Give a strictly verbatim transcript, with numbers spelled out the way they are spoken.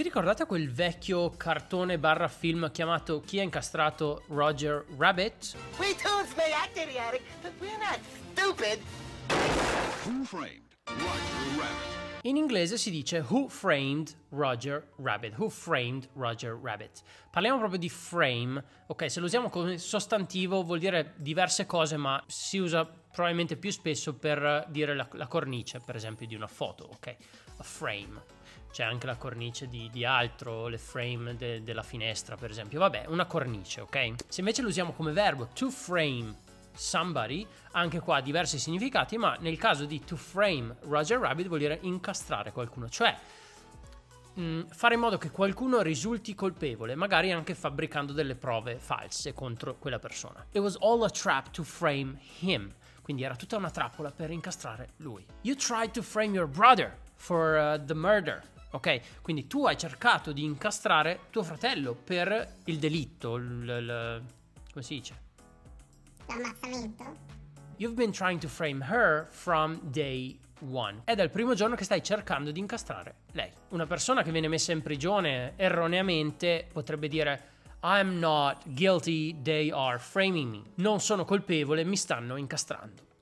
ricordate quel vecchio cartone barra film chiamato Chi ha incastrato Roger Rabbit? We too may act idiotic, but we're not stupid. Who framed Roger Rabbit? In inglese si dice Who framed Roger Rabbit? Who framed Roger Rabbit? Parliamo proprio di frame, ok? Se lo usiamo come sostantivo vuol dire diverse cose, ma si usa probabilmente più spesso per dire la, la cornice, per esempio, di una foto, ok? A frame. C'è anche la cornice di, di altro, le frame de, della finestra, per esempio. Vabbè, una cornice, ok? Se invece lo usiamo come verbo, to frame somebody, anche qua diversi significati, ma nel caso di to frame Roger Rabbit vuol dire incastrare qualcuno, cioè mh, fare in modo che qualcuno risulti colpevole, magari anche fabbricando delle prove false contro quella persona. It was all a trap to frame him, quindi era tutta una trappola per incastrare lui. You tried to frame your brother for uh, the murder. Ok, quindi tu hai cercato di incastrare tuo fratello per il delitto, il, il, come si dice? L'ammazzamento? You've been trying to frame her from day one. È dal primo giorno che stai cercando di incastrare lei. Una persona che viene messa in prigione erroneamente potrebbe dire I'm not guilty, they are framing me. Non sono colpevole, mi stanno incastrando.